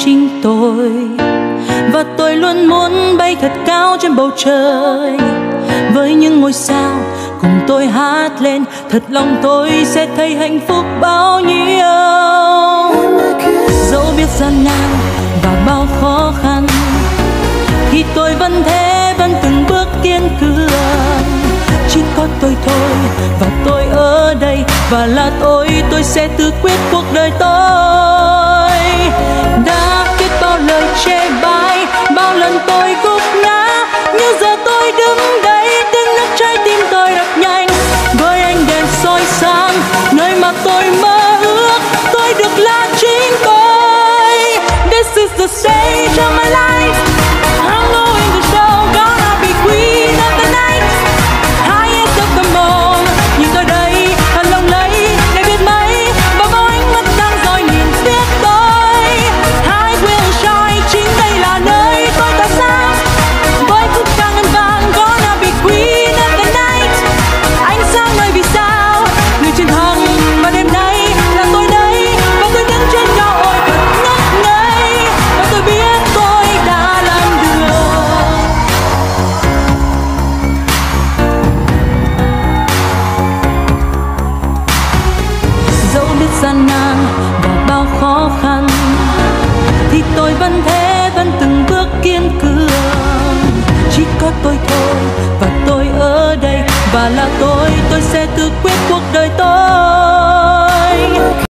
chính tôi. Và tôi luôn muốn bay thật cao trên bầu trời, với những ngôi sao cùng tôi hát lên, thật lòng tôi sẽ thấy hạnh phúc bao nhiêu. Dẫu biết gian nan và bao khó khăn, thì tôi vẫn thế, vẫn từng bước kiên cường. Chỉ có tôi thôi, và tôi ở đây, và là tôi sẽ tự quyết cuộc đời tôi. Đã biết bao lời chê bai, bao lần tôi gục ngã, nhưng giờ tôi đứng đây, tiếng nước trái tim tôi đập nhanh. Với ánh đèn soi sáng, nơi mà tôi mơ ước, tôi được là chính tôi. This is the stage of my life. I'm going to show, gonna be queen of the night. Highest of them all. Nhìn tôi đây, thật lòng lấy để biết mấy, và bao ánh mắt đang dõi nhìn biết tôi. I will shine, chính đây là nơi tôi tỏa sáng. Với khúc ca ngân vang, gonna be queen of the night. Ánh sáng nơi vì sao, người chiến thắng, và đêm nay là tôi đây, và tôi đứng trên cao ôi thật ngất ngây, và tôi biết tôi đã làm được. Dẫu biết gian nan và bao khó khăn, thì tôi vẫn thế, vẫn từng bước kiên cường. Chỉ có tôi thôi, và tôi ở đây, và là tôi sẽ tự quyết cuộc đời tôi.